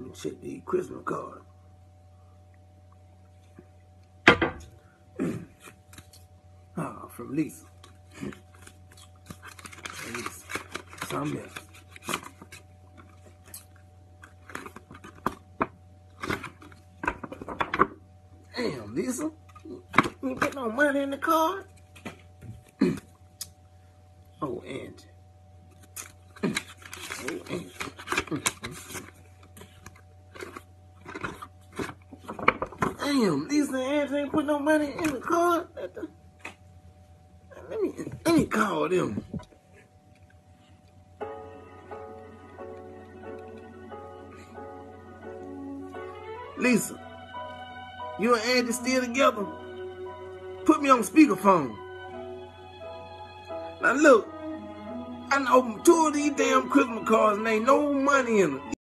me check these Christmas cards. From Lisa. Something else. Damn, Lisa. You put no money in the card? Oh, Angie. Oh, Angie. Damn, Lisa and Angie ain't put no money in the card. Let me call them. Lisa, you and Angie still together? Put me on speakerphone. Now look, I done opened 2 of these damn Christmas cards and ain't no money in them.